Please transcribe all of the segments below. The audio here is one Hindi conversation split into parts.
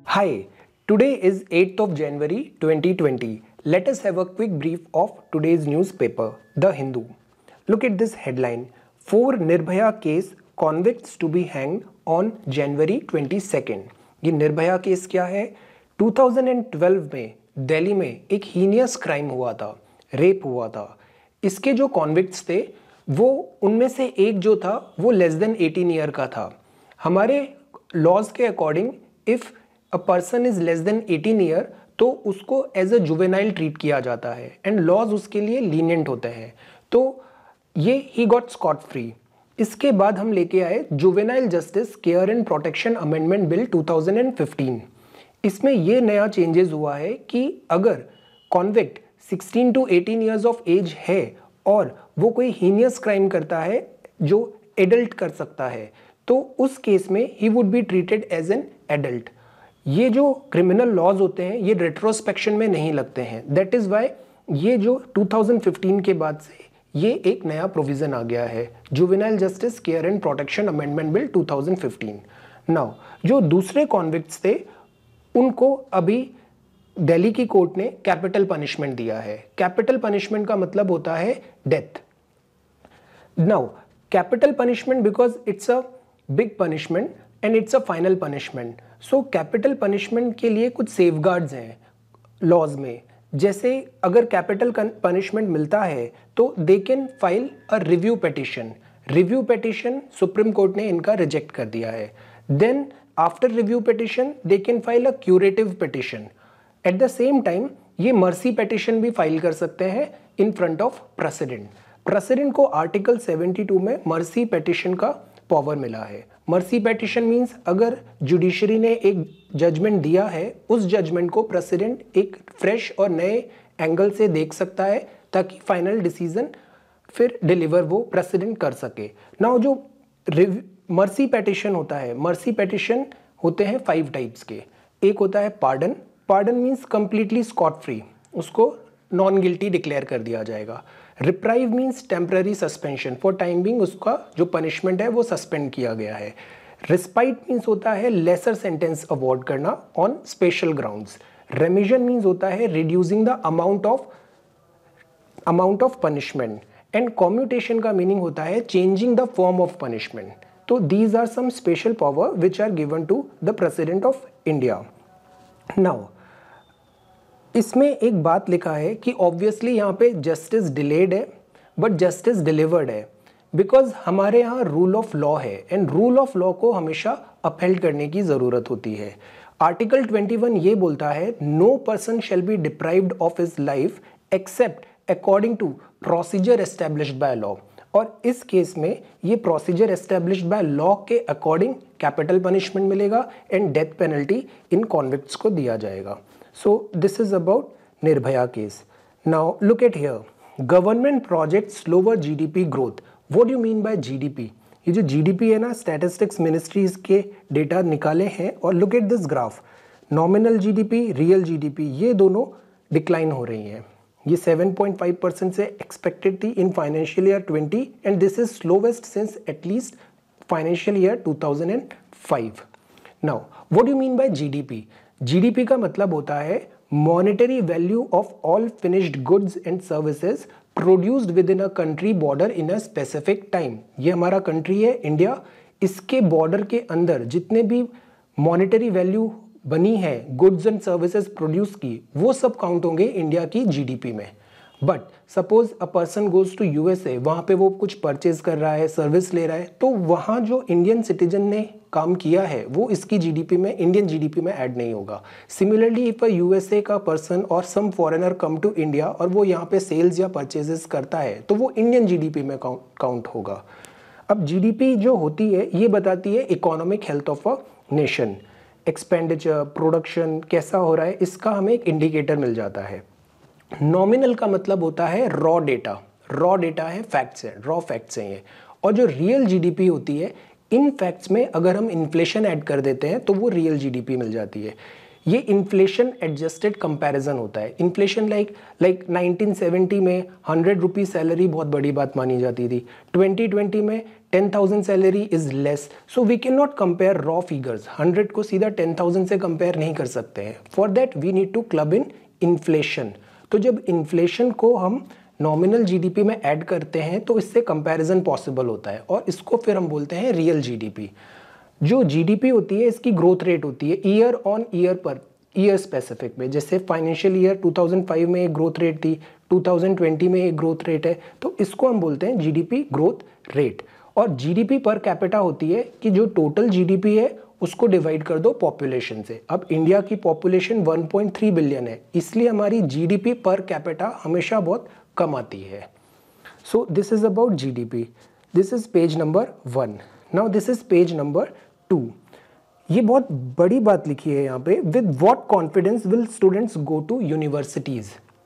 Hi, today is 8th of January 2020. Let us have a quick brief of today's newspaper, The Hindu. Look at this headline. 4 Nirbhaya case convicts to be hanged on January 22nd. ये निर्भया केस क्या है? 2012 में दिल्ली में एक हीनियस क्राइम हुआ था, रेप हुआ था. इसके जो कॉन्विक्ट्स थे वो उनमें से एक जो था वो लेस देन 18 ईयर का था. हमारे लॉज के according if a person is less than 18 year तो उसको एज अ जुवेनाइल ट्रीट किया जाता है एंड लॉज उसके लिए लीनियंट होते हैं. तो ये ही गॉट स्कॉट फ्री. इसके बाद हम लेके आए juvenile justice care and protection amendment bill 2015. इसमें ये नया चेंजेस हुआ है कि अगर convict 16 to 18 years of age है और वो कोई हीनियस क्राइम करता है जो एडल्ट कर सकता है तो उस केस में he would be treated as an adult. ये जो क्रिमिनल लॉज होते हैं ये रेट्रोस्पेक्शन में नहीं लगते हैं. दैट इज़ वाई ये जो 2015 के बाद से ये एक नया प्रोविज़न आ गया है, juvenile justice care and protection amendment bill 2015. Now जो दूसरे कॉन्विक्ट्स थे उनको अभी दिल्ली की कोर्ट ने कैपिटल पनिशमेंट दिया है. कैपिटल पनिशमेंट का मतलब होता है death. Now capital punishment because it's a big punishment and it's a final punishment. So capital punishment के लिए कुछ सेफगार्ड्स हैं लॉज में. जैसे अगर कैपिटल पनिशमेंट मिलता है तो they can file a review petition. Review petition supreme court ने इनका रिजेक्ट कर दिया है. Then after review petition they can file a curative petition. At the same time ये मर्सी पिटीशन भी फाइल कर सकते हैं in front of president. President को आर्टिकल 72 में मर्सी पिटीशन का पावर मिला है. मर्सी पिटीशन मींस अगर जुडिशरी ने एक जजमेंट दिया है उस जजमेंट को प्रेसिडेंट एक फ्रेश और नए एंगल से देख सकता है ताकि फाइनल डिसीजन फिर डिलीवर वो प्रेसिडेंट कर सके. नाउ जो मर्सी पिटीशन होता है, मर्सी पिटीशन होते हैं 5 टाइप्स के. एक होता है pardon. Pardon means completely scot free, उसको नॉन गिल्टी डिक्लेयर कर दिया जाएगा. Reprieve means temporary suspension, for time being उसका जो पनिशमेंट है वो सस्पेंड किया गया है. रिस्पाइट मीन्स होता है लेसर सेंटेंस अवॉर्ड करना on special grounds. Remission means होता है reducing the amount of punishment. And commutation का मीनिंग होता है changing the form of punishment. तो these are some special power which are given to the president of India. Now इसमें एक बात लिखा है कि ऑब्वियसली यहाँ पे जस्टिस डिलेड है बट जस्टिस डिलीवर्ड है बिकॉज हमारे यहाँ रूल ऑफ लॉ है एंड रूल ऑफ लॉ को हमेशा अपहेल्ड करने की ज़रूरत होती है. आर्टिकल 21 ये बोलता है no person shall be deprived of his life except according to procedure established by law. और इस केस में ये प्रोसीजर एस्टेब्लिश्ड बाय लॉ के अकॉर्डिंग कैपिटल पनिशमेंट मिलेगा एंड डेथ पेनल्टी इन कॉन्विक्ट्स को दिया जाएगा. So this is about Nirbhaya case. Now look at here. Government projects slower GDP growth. What do you mean by GDP? ये जो GDP है ना, स्टैटिस्टिक्स मिनिस्ट्रीज के डेटा निकाले हैं और look at this graph. Nominal GDP, real GDP ये दोनों डिक्लाइन हो रही हैं. ये 7.5% से एक्सपेक्टेड थी in financial year 20 and this is slowest since at least financial year 2005. Now what do you mean by GDP? GDP का मतलब होता है monetary value of all finished goods and services produced within a country border in a specific time. ये हमारा कंट्री है इंडिया. इसके बॉर्डर के अंदर जितने भी मॉनेटरी वैल्यू बनी है गुड्स एंड सर्विसेज प्रोड्यूस की वो सब काउंट होंगे इंडिया की GDP में. But suppose a person goes to USA, वहाँ पे वो कुछ परचेज कर रहा है, सर्विस ले रहा है, तो वहाँ जो इंडियन सिटीजन ने काम किया है वो इसकी GDP में, इंडियन GDP में ऐड नहीं होगा. सिमिलरली इफ अ USA का पर्सन और some foreigner come to India और वो यहाँ पे सेल्स या परचेजेस करता है तो वो इंडियन GDP में काउंट होगा. अब GDP जो होती है ये बताती है economic health of a nation. Expenditure, production कैसा हो रहा है इसका हमें एक इंडिकेटर मिल जाता है. नॉमिनल का मतलब होता है रॉ डेटा. रॉ डेटा है, फैक्ट्स है, रॉ फैक्ट्स हैं ये. और जो रियल GDP होती है इन फैक्ट्स में अगर हम इन्फ्लेशन ऐड कर देते हैं तो वो रियल GDP मिल जाती है. ये इन्फ्लेशन एडजस्टेड कंपैरिजन होता है। इन्फ्लेशन लाइक 1970 में 100 रुपीज सैलरी बहुत बड़ी बात मानी जाती थी, 2020 में 10,000 salary is less, so we can not compare raw figures. 100 को सीधा 10,000 से कंपेयर नहीं कर सकते हैं। For that we need to club in inflation. तो जब इन्फ्लेशन को हम नॉमिनल जीडीपी में ऐड करते हैं तो इससे कंपैरिजन पॉसिबल होता है, और इसको फिर हम बोलते हैं रियल जीडीपी। जो जीडीपी होती है इसकी ग्रोथ रेट होती है ईयर ऑन ईयर पर ईयर स्पेसिफिक में। जैसे फाइनेंशियल ईयर 2005 में एक ग्रोथ रेट थी, 2020 में एक ग्रोथ रेट है, तो इसको हम बोलते हैं जीडीपी ग्रोथ रेट। और जीडीपी पर कैपिटा होती है कि जो टोटल जीडीपी है उसको डिवाइड कर दो पॉपुलेशन से। अब इंडिया की पॉपुलेशन 1.3 बिलियन है, इसलिए हमारी जीडीपी पर कैपिटा हमेशा बहुत कम आती है। So this is about GDP. This is page number 1। Now this is page number 2। ये बहुत बड़ी बात लिखी है यहाँ पे, with what confidence will students go to universities.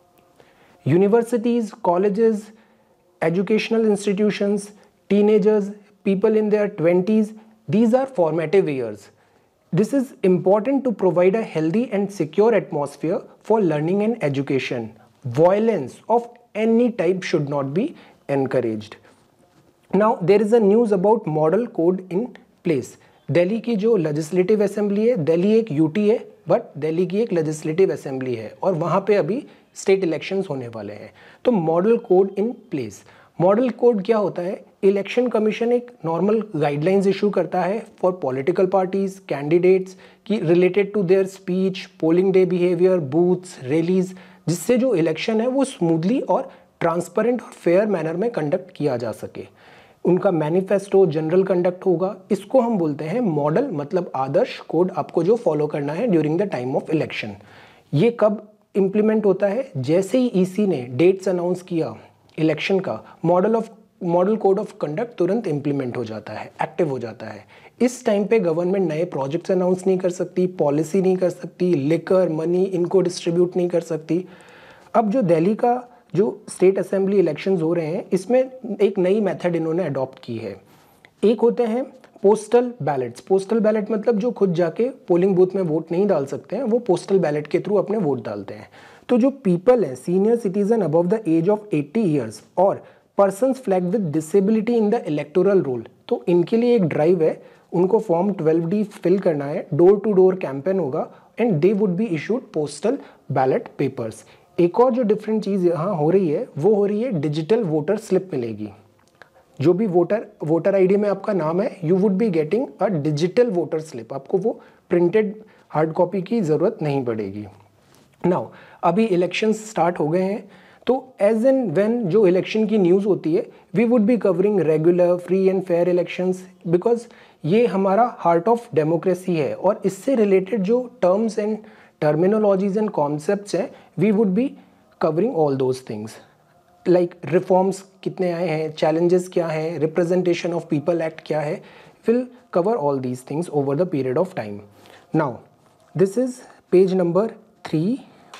Universities, colleges, educational institutions, teenagers, people in their 20s, these are formative years. This is important to provide a healthy and secure atmosphere for learning and education. Violence of any type should not be encouraged. Now there is a news about model code in place. Delhi की जो लेजिस्लेटिव असेंबली है, दिल्ली एक यूटी है बट दिल्ली की एक लेजिस्लेटिव असेंबली है, और वहाँ पे अभी स्टेट इलेक्शंस होने वाले हैं। तो model code in place. Model code क्या होता है? इलेक्शन कमीशन एक नॉर्मल गाइडलाइंस इशू करता है फॉर पॉलिटिकल पार्टीज, कैंडिडेट्स की related to their speech, polling day behaviour, booths, rallies, जिससे जो इलेक्शन है वो स्मूथली और ट्रांसपेरेंट और फेयर मैनर में कंडक्ट किया जा सके। उनका मैनिफेस्टो, जनरल कंडक्ट होगा, इसको हम बोलते हैं मॉडल, मतलब आदर्श कोड आपको जो फॉलो करना है during the time of election. ये कब इम्प्लीमेंट होता है? जैसे ही ईसी ने डेट्स अनाउंस किया इलेक्शन का, मॉडल कोड ऑफ कंडक्ट तुरंत इम्प्लीमेंट हो जाता है, एक्टिव हो जाता है। इस टाइम पे गवर्नमेंट नए प्रोजेक्ट्स अनाउंस नहीं कर सकती, पॉलिसी नहीं कर सकती, लिकर मनी इनको डिस्ट्रीब्यूट नहीं कर सकती। अब जो दिल्ली का जो स्टेट असेंबली इलेक्शंस हो रहे हैं, इसमें एक नई मेथड इन्होंने अडॉप्ट की है। एक होते हैं पोस्टल बैलेट्स। पोस्टल बैलेट मतलब जो खुद जाके पोलिंग बूथ में वोट नहीं डाल सकते हैं, वो पोस्टल बैलेट के थ्रू अपने वोट डालते हैं। तो जो पीपल हैं, senior citizen above the age of 80 years और persons flagged with disability in the electoral roll, तो इनके लिए एक ड्राइव है, उनको फॉर्म 12D फिल करना है, डोर टू डोर कैंपेन होगा, and they would be issued postal ballot papers. एक और जो डिफरेंट चीज़ यहाँ हो रही है वो हो रही है डिजिटल वोटर स्लिप मिलेगी। जो भी वोटर आईडी में आपका नाम है, you would be getting a digital voter slip. आपको वो प्रिंटेड हार्ड कॉपी की ज़रूरत नहीं पड़ेगी। नाउ अभी इलेक्शंस स्टार्ट हो गए हैं, तो एज एंड व्हेन जो इलेक्शन की न्यूज़ होती है, we would be covering regular free and fair elections, because ये हमारा हार्ट ऑफ डेमोक्रेसी है, और इससे रिलेटेड जो terms and terminologies and concepts हैं, we would be covering all those things like reforms कितने आए हैं, चैलेंजेस क्या हैं, रिप्रेजेंटेशन ऑफ पीपल एक्ट क्या है, will cover all these things over the period of time. Now this is page number 3,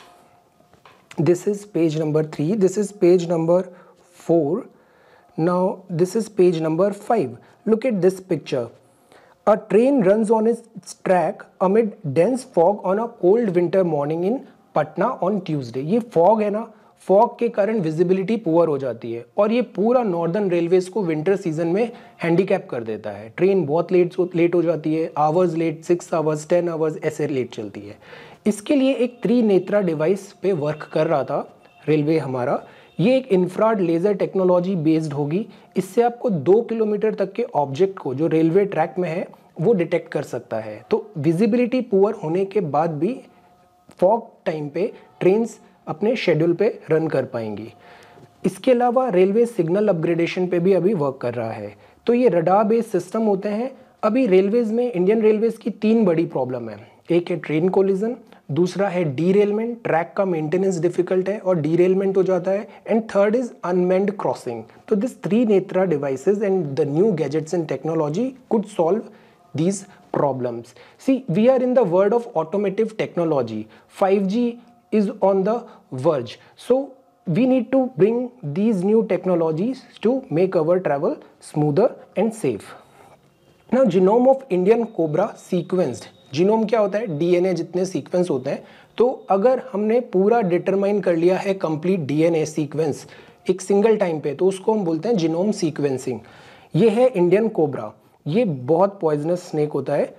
this is page number 3, this is page number 4, now this is page number 5. Look at this picture. A train runs on its track amid dense fog on a cold winter morning in Patna on Tuesday. ये fog है ना, fog के कारण विजिबिलिटी पुअर हो जाती है, और ये पूरा नॉर्दर्न रेलवेज को विंटर सीजन में हैंडीकैप कर देता है। ट्रेन बहुत लेट हो जाती है, आवर्स लेट, 6 आवर्स, 10 आवर्स ऐसे लेट चलती है। इसके लिए एक त्रिनेत्रा डिवाइस पे वर्क कर रहा था रेलवे हमारा। ये एक इंफ्रारेड लेज़र टेक्नोलॉजी बेस्ड होगी। इससे आपको 2 किलोमीटर तक के ऑब्जेक्ट को जो रेलवे ट्रैक में है वो डिटेक्ट कर सकता है। तो विजिबिलिटी पुअर होने के बाद भी फॉग टाइम पे ट्रेन्स अपने शेड्यूल पे रन कर पाएंगी। इसके अलावा रेलवे सिग्नल अपग्रेडेशन पे भी अभी वर्क कर रहा है। तो ये रडार बेस्ड सिस्टम होते हैं। अभी रेलवेज में, इंडियन रेलवेज की 3 बड़ी प्रॉब्लम है। एक है ट्रेन कोलिजन, दूसरा है डीरेलमेंट, ट्रैक का मेंटेनेंस डिफिकल्ट है और डीरेलमेंट हो जाता है, and third is unmanned crossing. तो this Trinetra devices and the new gadgets and technology could solve these problems. See, we are in the world of automotive technology. 5G is on the verge. So we need to bring these new technologies to make our travel smoother and safe. Now, genome of Indian cobra sequenced. Genome क्या होता है, डीएनए जितने सीक्वेंस होते हैं। तो अगर हमने पूरा डिटरमाइन कर लिया है कंप्लीट डीएनए सीक्वेंस एक सिंगल टाइम पे, तो उसको हम बोलते हैं जीनोम सीक्वेंसिंग। ये है इंडियन कोबरा, ये बहुत पॉइजनस स्नेक होता है।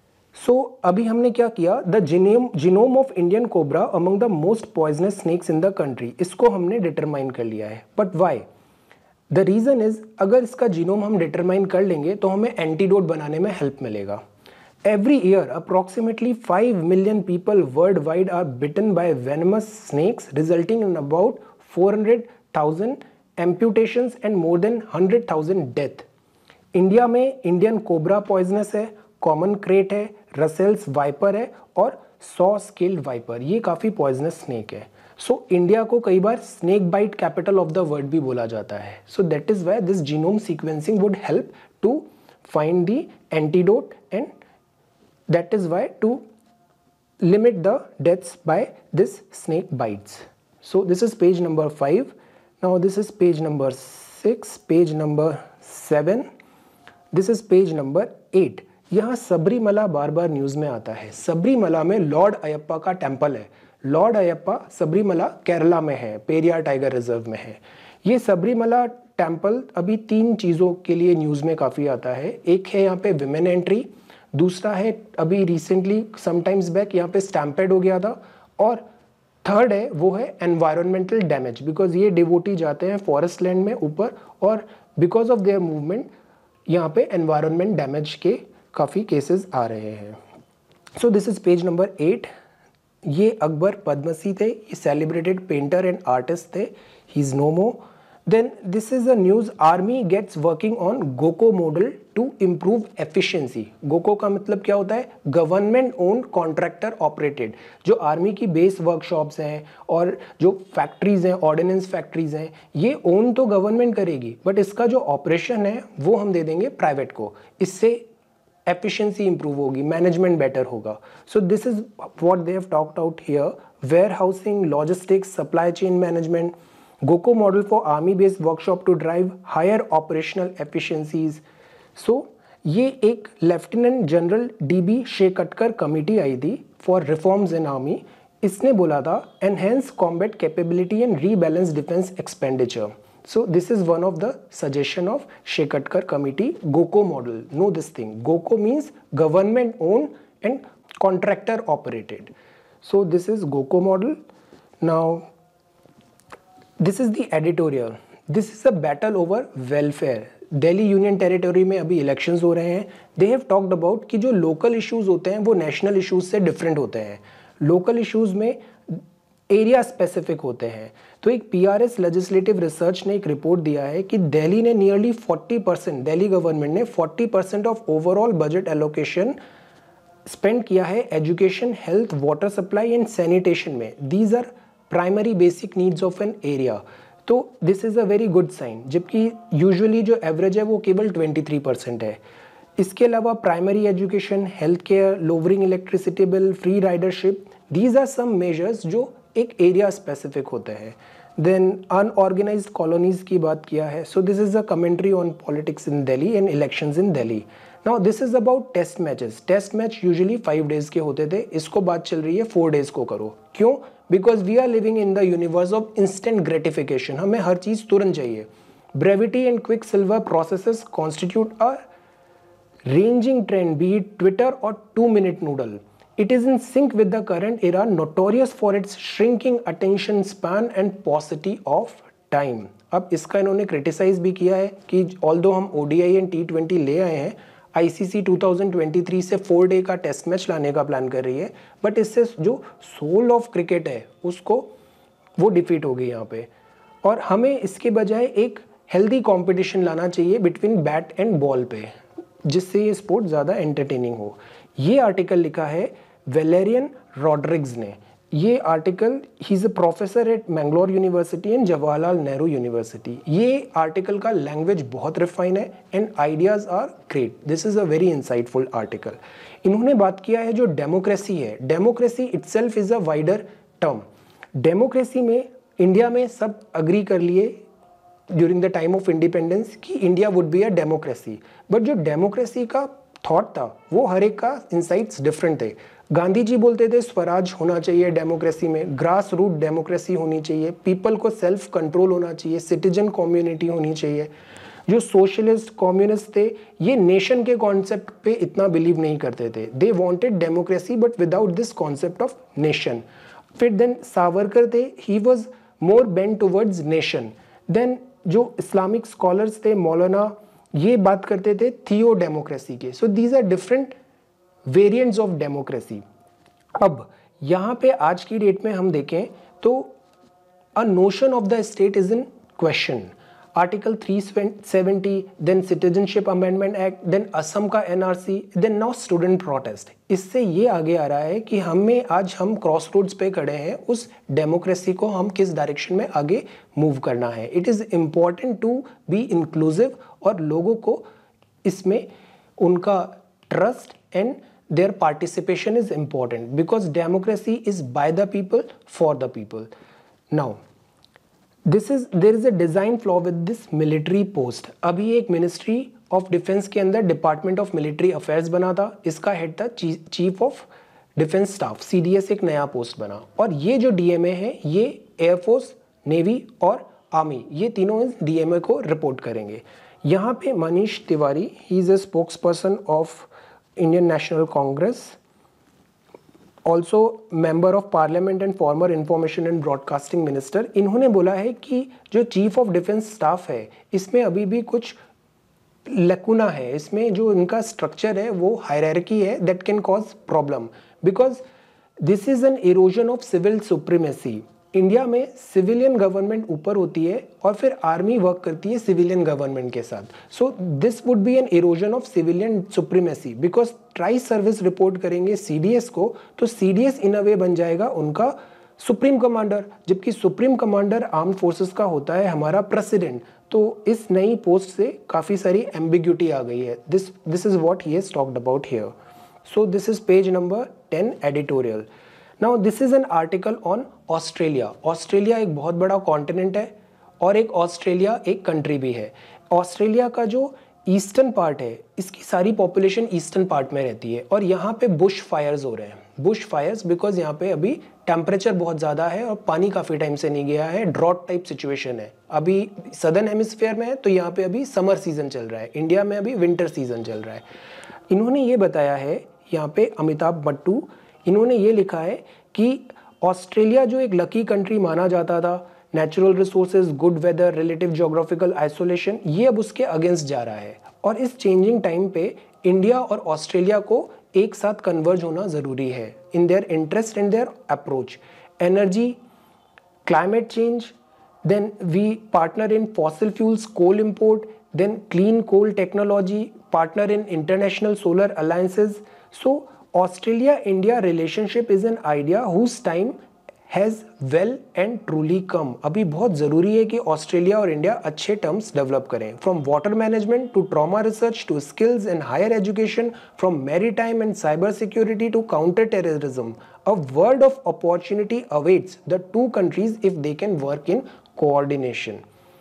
अभी हमने क्या किया, the genome of Indian cobra among the most poisonous snakes in the country, इसको हमने डिटरमाइन कर लिया है। But why? The reason is, अगर इसका जीनोम हम डिटरमाइन कर लेंगे तो हमें एंटीडोट बनाने में हेल्प मिलेगा। Every year approximately 5 million people worldwide are bitten by venomous snakes, resulting in about 400,000 amputations and more than 100,000 death। India में इंडियन कोबरा पॉइजनस है, कॉमन क्रेट है, रसेल्स वाइपर है और सॉ स्केल्ड वाइपर, ये काफ़ी पॉइजनस स्नेक है। इंडिया को कई बार snake bite capital of the world भी बोला जाता है। That is why this genome sequencing would help to find the antidote, and that is why to limit the deaths by this snake bites. This is page number 5. Now this is page number 6, page number 7, this is page number 8. यहाँ सबरीमला बार बार न्यूज़ में आता है। सबरीमला में लॉर्ड अयप्पा का टेम्पल है। लॉर्ड अयप्पा सबरीमला केरला में है, पेरियार टाइगर रिजर्व में है। ये सबरीमला टेम्पल अभी 3 चीज़ों के लिए न्यूज़ में काफ़ी आता है। एक है यहाँ पे विमेन एंट्री, दूसरा है अभी रिसेंटली समटाइम्स बैक यहाँ पे स्टैम्पेड हो गया था, और थर्ड है वो है एनवायरमेंटल डैमेज, बिकॉज ये डिवोटी जाते हैं फॉरेस्ट लैंड में ऊपर, और बिकॉज ऑफ देयर मूवमेंट यहाँ पे एनवायरमेंट डैमेज के काफ़ी केसेस आ रहे हैं। This is page number 8। ये अकबर पद्मसी थे, ये सेलिब्रेटेड पेंटर एंड आर्टिस्ट थे, he is no more. Then this is a news, army gets working on GOCO model to improve efficiency। GOCO का मतलब क्या होता है, गवर्नमेंट ओन्ड कॉन्ट्रैक्टर ऑपरेटेड। जो आर्मी की बेस वर्कशॉप्स हैं और जो फैक्ट्रीज हैं, ऑर्डिनेंस फैक्ट्रीज हैं, ये ओन तो गवर्नमेंट करेगी, बट इसका जो ऑपरेशन है वो हम दे देंगे प्राइवेट को। इससे एफिशिएंसी इंप्रूव होगी, मैनेजमेंट बेटर होगा। This is what they have talked out here, warehousing, logistics, supply chain management, GOCO model for army based workshop to drive higher operational efficiencies। ये एक lieutenant general DB Shekatkar committee आई थी फॉर रिफॉर्म्स इन आर्मी। इसने बोला था enhance combat capability and rebalance defence expenditure. This is one of the suggestion of Shekatkar committee, GOCO model. No this thing, GOCO means government own and contractor operated. This is GOCO model. Now this is the editorial, this is a battle over welfare. Delhi union territory में अभी इलेक्शंस हो रहे हैं। दे हैव टॉक्ड अबाउट कि जो लोकल इश्यूज होते हैं वो नेशनल इश्यूज से डिफरेंट होते हैं। लोकल इश्यूज में एरिया स्पेसिफिक होते हैं। तो एक PRS लेजिस्लेटिव रिसर्च ने एक रिपोर्ट दिया है कि दिल्ली ने नियरली 40%, दिल्ली गवर्नमेंट ने 40% of overall budget allocation spend किया है education, health, water supply and sanitation में। These are primary basic needs of an area. तो this is a very good sign, जबकि यूजुअली जो एवरेज है वो केवल 23% है। इसके अलावा primary education, health care, lowering electricity bill, free ridership, these are some measures जो एक एरिया स्पेसिफिक होते हैं। देन अनऑर्गेनाइज्ड कॉलोनीज की बात किया है। This is a commentary on politics in Delhi and elections in Delhi. Now this is about test matches. Test match usually 5 days के होते थे, इसको बात चल रही है 4 days को करो। क्यों? Because we are living in the universe of instant gratification. हमें हर चीज़ तुरंत चाहिए। Brevity and quicksilver processes constitute a ranging trend, be it Twitter or 2-minute noodle. It is in sync with the current era, notorious for its shrinking attention span and paucity of time। अब इसका इन्होंने क्रिटिसाइज भी किया है कि ऑल्दो हम ODI एंड T20 ले आए हैं, ICC 2023 से 4 day का टेस्ट मैच लाने का प्लान कर रही है, बट इससे जो सोल ऑफ क्रिकेट है उसको वो डिफीट हो गई यहाँ पे। और हमें इसके बजाय एक हेल्दी कॉम्पिटिशन लाना चाहिए बिटवीन बैट एंड बॉल पे, जिससे ये स्पोर्ट ज़्यादा एंटरटेनिंग हो। ये आर्टिकल लिखा है वेलेरियन रॉड्रिग्स ने। ये article, he is a professor at Mangalore university and Jawaharlal Nehru university. ये आर्टिकल का लैंग्वेज बहुत रिफाइन है and ideas are great. This is a very insightful article. इन्होंने बात किया है जो डेमोक्रेसी है, democracy itself is a wider term. Democracy में इंडिया में सब अग्री कर लिए during the time of independence कि India would be a democracy, but जो डेमोक्रेसी का थॉट था वो हर एक का इंसाइट्स डिफरेंट थे। गांधी जी बोलते थे स्वराज होना चाहिए डेमोक्रेसी में, ग्रास रूट डेमोक्रेसी होनी चाहिए, पीपल को सेल्फ कंट्रोल होना चाहिए, सिटीजन कम्युनिटी होनी चाहिए। जो सोशलिस्ट कम्युनिस्ट थे ये नेशन के कॉन्सेप्ट पे इतना बिलीव नहीं करते थे, they wanted democracy but without this concept of nation. फिर देन सावरकर थे, he was more bent towards nation. Then जो इस्लामिक स्कॉलर्स थे मौलाना, ये बात करते थे थियो डेमोक्रेसी के। So these are different variants of democracy. अब यहाँ पे आज की डेट में हम देखें तो a notion of the state is in question. Article 370, then citizenship amendment act, then Assam का NRC, then now student protest. इससे ये आगे आ रहा है कि हमें आज हम क्रॉस रोड्स पे खड़े हैं, उस डेमोक्रेसी को हम किस डायरेक्शन में आगे मूव करना है। It is important to be inclusive और लोगों को इसमें उनका trust and their participation is important because democracy is by the people for the people. Now there is a design flaw with this military post. अभी एक मिनिस्ट्री ऑफ डिफेंस के अंदर डिपार्टमेंट ऑफ मिलिट्री अफेयर्स बना था, इसका हेड था chief of defence staff, CDS एक नया पोस्ट बना। और ये जो DMA है ये एयरफोर्स, नेवी और आर्मी, ये तीनों इस DMA को रिपोर्ट करेंगे। यहाँ पे Manish Tiwari, he is a spokesperson of Indian National Congress, also member of Parliament and former Information and Broadcasting Minister। इन्होंने बोला है कि जो चीफ ऑफ डिफेंस स्टाफ है इसमें अभी भी कुछ लकुना है, इसमें जो इनका स्ट्रक्चर है वो हायरार्की है that can cause problem because this is an erosion of civil supremacy. India में सिविलियन गवर्नमेंट ऊपर होती है और फिर आर्मी वर्क करती है सिविलियन गवर्नमेंट के साथ। So this would be an erosion of civilian supremacy because tri service report करेंगे CDS को, तो CDS इन अ वे बन जाएगा उनका सुप्रीम कमांडर, जबकि सुप्रीम कमांडर आर्म्ड फोर्सेस का होता है हमारा प्रेसिडेंट। तो इस नई पोस्ट से काफ़ी सारी एम्बिग्यूटी आ गई है। This is what he has talked about here. So this is page number 10 editorial. Now this is an article on Australia. Australia एक बहुत बड़ा कॉन्टिनेंट है और एक ऑस्ट्रेलिया एक कंट्री भी है। ऑस्ट्रेलिया का जो ईस्टर्न पार्ट है इसकी सारी पॉपुलेशन ईस्टर्न पार्ट में रहती है और यहाँ पे बुश फायर्स हो रहे हैं। बुश फायर्स बिकॉज यहाँ पे अभी टेम्परेचर बहुत ज़्यादा है और पानी काफ़ी टाइम से नहीं गया है, ड्रॉट टाइप सिचुएशन है। अभी सदर्न हेमिस्फीयर में है तो यहाँ पे अभी समर सीजन चल रहा है, इंडिया में अभी विंटर सीजन चल रहा है। इन्होंने ये बताया है यहाँ पे अमिताभ बट्टू, इन्होंने ये लिखा है कि ऑस्ट्रेलिया जो एक लकी कंट्री माना जाता था, natural resources, good weather, relative geographical isolation, ये अब उसके अगेंस्ट जा रहा है और इस चेंजिंग टाइम पे इंडिया और ऑस्ट्रेलिया को एक साथ कन्वर्ज होना ज़रूरी है in their interest and their approach. Energy, climate change, then we partner in fossil fuels, coal import, then clean coal technology, partner in international solar alliances. So Australia-India relationship is an idea whose time has well and truly come। अभी बहुत ज़रूरी है कि ऑस्ट्रेलिया और इंडिया अच्छे टर्म्स डेवलप करें, from water management to trauma research to skills and higher education, from maritime and cyber security to counter terrorism. A world of opportunity awaits the two countries if they can work in coordination.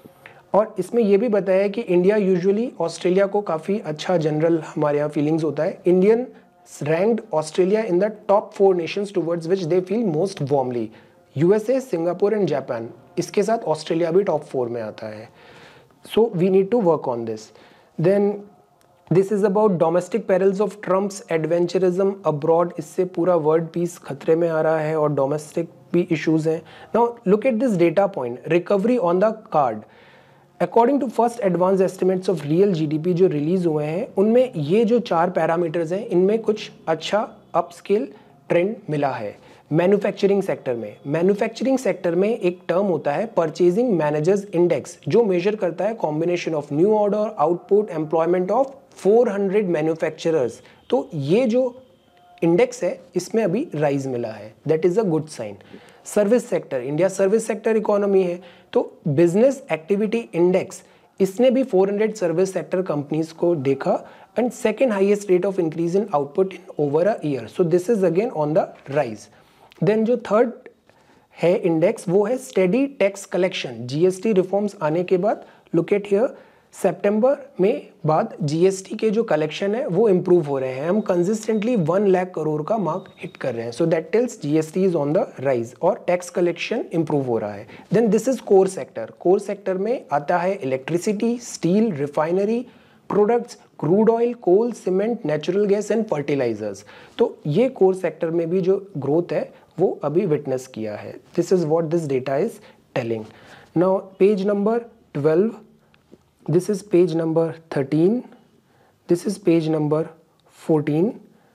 और इसमें यह भी बताया है कि इंडिया यूजुअली ऑस्ट्रेलिया को काफ़ी अच्छा जनरल हमारे यहाँ फीलिंग्स होता है। Indian ranked Australia in the top 4 nations towards which they feel most warmly। USA, Singapore and Japan, इसके साथ ऑस्ट्रेलिया भी टॉप 4 में आता है। So we need to work on this। Then this is about domestic perils of Trump's adventurism abroad। इससे पूरा वर्ल्ड पीस खतरे में आ रहा है और डोमेस्टिक भी इश्यूज हैं। Now look at this data point, recovery on the card। According to first advance estimates of real GDP जो रिलीज हुए हैं उनमें ये जो 4 पैरामीटर्स हैं इनमें कुछ अच्छा अपस्केल ट्रेंड मिला है। मैन्युफैक्चरिंग सेक्टर में एक टर्म होता है परचेजिंग मैनेजर्स इंडेक्स जो मेजर करता है combination of new order, output, employment of 400 manufacturers. तो ये जो इंडेक्स है इसमें अभी राइज मिला है, that is a good sign. Service sector, India service sector economy है तो बिजनेस एक्टिविटी इंडेक्स इसने भी 400 सर्विस सेक्टर कंपनीज को देखा and second highest rate of increase in output in over a year. So this is again on the rise. Then जो थर्ड है इंडेक्स वो है steady tax collection. GST reforms आने के बाद लुक एट हियर सितंबर में बाद जीएसटी के जो कलेक्शन है वो इम्प्रूव हो रहे हैं, हम कंसिस्टेंटली 1 लाख करोड़ का मार्क हिट कर रहे हैं, so that tells GST is on the rise और टैक्स कलेक्शन इम्प्रूव हो रहा है। Then this is core sector. Core sector में आता है electricity, steel, refinery products, crude oil, coal, cement, natural gas and fertilizers. तो ये कोर सेक्टर में भी जो ग्रोथ है वो अभी विटनेस किया है। This is what this data is telling. Now page number 12, this is page number 13, this is page number 14।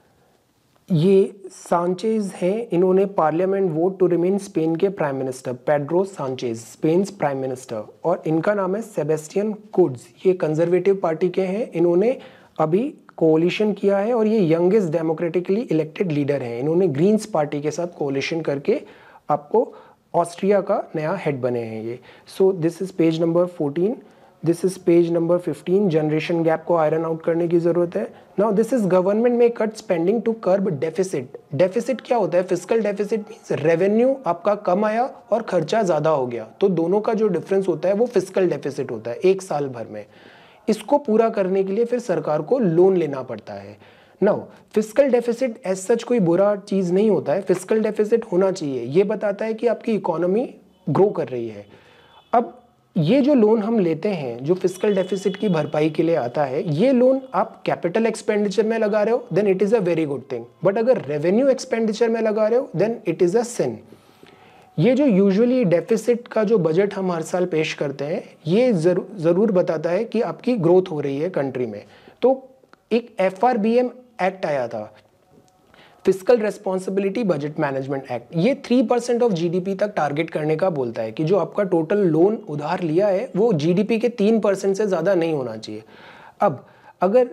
ये सांचेज हैं, इन्होंने parliament vote to remain Spain के prime minister, Pedro Sanchez Spain prime minister, और इनका नाम है सेबेस्टियन कुर्ट्ज। ये कंजर्वेटिव पार्टी के हैं, इन्होंने अभी कोलिशन किया है और ये यंगेस्ट डेमोक्रेटिकली इलेक्टेड लीडर हैं। इन्होंने ग्रीन्स पार्टी के साथ कोलिशन करके आपको ऑस्ट्रिया का नया हेड बने हैं ये। So this is page number 14, this is page number 15। Generation gap को आयरन आउट करने की जरूरत है। नाउ दिस इज गवर्नमेंट में cut spending to curb deficit. Deficit क्या होता है? फिस्कल डेफिसिट मींस रेवेन्यू आपका कम आया और खर्चा ज्यादा हो गया, तो दोनों का जो डिफरेंस होता है वो फिस्कल डेफिसिट होता है एक साल भर में। इसको पूरा करने के लिए फिर सरकार को लोन लेना पड़ता है। Now fiscal deficit as such कोई बुरा चीज नहीं होता है, फिस्कल डेफिसिट होना चाहिए, ये बताता है कि आपकी इकोनॉमी ग्रो कर रही है। अब ये जो लोन हम लेते हैं जो फिस्कल डेफिसिट की भरपाई के लिए आता है, ये लोन आप कैपिटल एक्सपेंडिचर में लगा रहे हो then it is a very good thing, but अगर रेवेन्यू एक्सपेंडिचर में लगा रहे हो then it is a sin. ये जो यूजुअली डेफिसिट का जो बजट हम हर साल पेश करते हैं, ये जरूर बताता है कि आपकी ग्रोथ हो रही है कंट्री में। तो एक FRBM एक्ट आया था, fiscal responsibility budget management act, ये 3% ऑफ जीडीपी तक टारगेट करने का बोलता है कि जो आपका टोटल लोन उधार लिया है वो जीडीपी के 3% से ज़्यादा नहीं होना चाहिए। अब अगर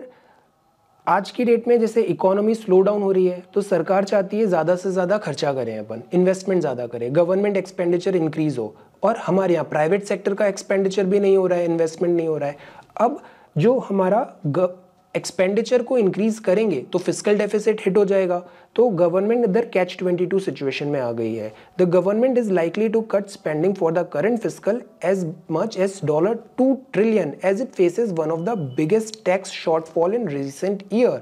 आज की डेट में जैसे इकोनॉमी स्लो डाउन हो रही है तो सरकार चाहती है ज़्यादा से ज़्यादा खर्चा करें, अपन इन्वेस्टमेंट ज़्यादा करें, गवर्नमेंट एक्सपेंडिचर इंक्रीज हो, और हमारे यहाँ प्राइवेट सेक्टर का एक्सपेंडिचर भी नहीं हो रहा है, इन्वेस्टमेंट नहीं हो रहा है। अब जो हमारा एक्सपेंडिचर को इंक्रीज करेंगे तो फिस्कल डेफिसिट हिट हो जाएगा, तो गवर्नमेंट इधर कैच 22 सिचुएशन में आ गई है। The government is likely to cut spending for the current fiscal as much as $2 trillion as it faces one of the biggest tax shortfall in recent year.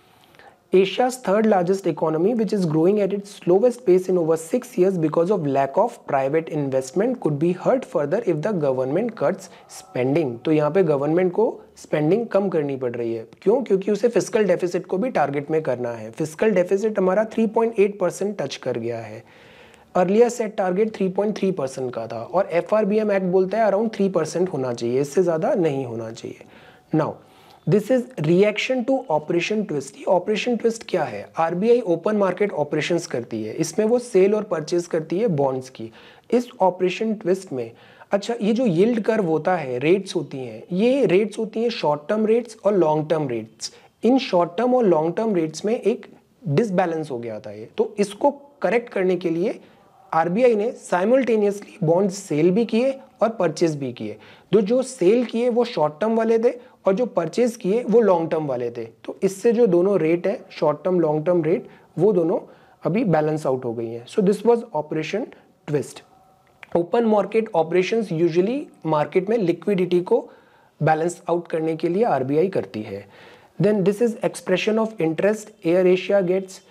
Asia's third largest economy, which is growing at its slowest pace in over 6 years because of lack of private investment, could be hurt further if the government cuts spending। तो यहाँ पे गवर्नमेंट को स्पेंडिंग कम करनी पड़ रही है, क्यों? क्योंकि उसे फिस्कल डेफिसिट को भी टारगेट में करना है। फिस्कल डेफिसिट हमारा 3.8% टच कर गया है, अर्लियर सेट टारगेट 3.3% का था, और FRBM एक्ट बोलता है अराउंड 3% होना चाहिए, इससे ज़्यादा नहीं होना चाहिए। Now this is reaction to operation twist. ये ऑपरेशन ट्विस्ट क्या है? आरबीआई ओपन मार्केट ऑपरेशंस करती है, इसमें वो सेल और परचेज करती है बॉन्ड्स की। इस ऑपरेशन ट्विस्ट में अच्छा ये जो यील्ड कर्व होता है, रेट्स होती हैं, ये रेट्स होती हैं शॉर्ट टर्म रेट्स और लॉन्ग टर्म रेट्स। इन शॉर्ट टर्म और लॉन्ग टर्म रेट्स में एक डिसबैलेंस हो गया था ये, तो इसको करेक्ट करने के लिए आरबीआई ने साइमल्टेनियसली बॉन्ड सेल भी किए और परचेज भी किए। तो जो सेल किए वो शॉर्ट टर्म वाले थे और जो परचेज किए वो लॉन्ग टर्म वाले थे, तो इससे जो दोनों रेट है short term long term rate, वो दोनों अभी बैलेंस आउट हो गई हैं। So this was operation twist. Open market operations usually market में लिक्विडिटी को बैलेंस आउट करने के लिए आरबीआई करती है। Then this is expression of interest. Air Asia gets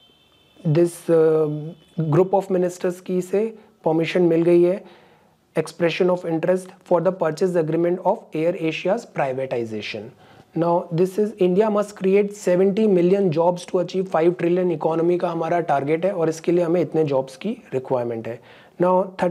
this group of ministers की से परमिशन मिल गई है, expression of interest for the purchase agreement of Air Asia's privatization. Now this is India must create 70 million jobs to achieve 5 trillion economy का हमारा टारगेट है, और इसके लिए हमें इतने जॉब्स की रिक्वायरमेंट है। Now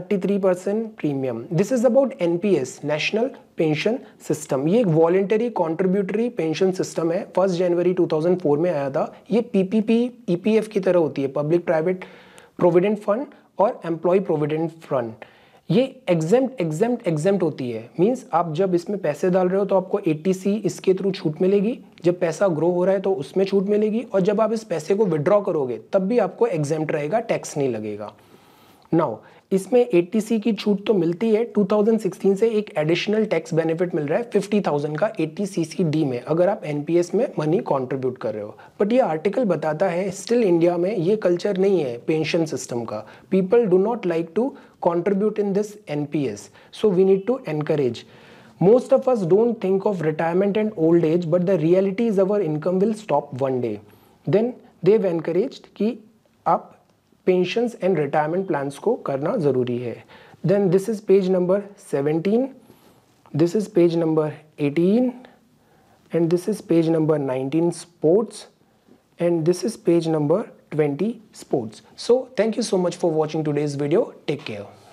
33% premium. This is about NPS, national pension system. ये एक वॉलेंटरी कॉन्ट्रीब्यूटरी पेंशन सिस्टम है, 1 जनवरी 2004 में आया था। ये PPP EPF की तरह होती है, पब्लिक प्राइवेट प्रोविडेंट फंड और एम्प्लॉय प्रोविडेंट फंड। ये एग्जेम्प्ट होती है, मींस आप जब इसमें पैसे डाल रहे हो तो आपको 80C इसके थ्रू छूट मिलेगी, जब पैसा ग्रो हो रहा है तो उसमें छूट मिलेगी, और जब आप इस पैसे को विड्रॉ करोगे तब भी आपको एग्जेम्प्ट रहेगा, टैक्स नहीं लगेगा। नाउ इसमें 80C की छूट तो मिलती है, 2016 से एक एडिशनल टैक्स बेनिफिट मिल रहा है 50,000 का 80CCD में, अगर आप NPS में मनी कंट्रीब्यूट कर रहे हो। बट ये आर्टिकल बताता है स्टिल इंडिया में ये कल्चर नहीं है पेंशन सिस्टम का, people do not like to contribute in this NPS, so we need to encourage। Most of us don't think of retirement and old age, but the reality is our income will stop one day. Then they've encouraged कि आप pensions and retirement plans को करना ज़रूरी है. Then this is page number 17, this is page number 18, and this is page number 19 sports, and this is page number 20 sports. So thank you so much for watching today's video. Take care.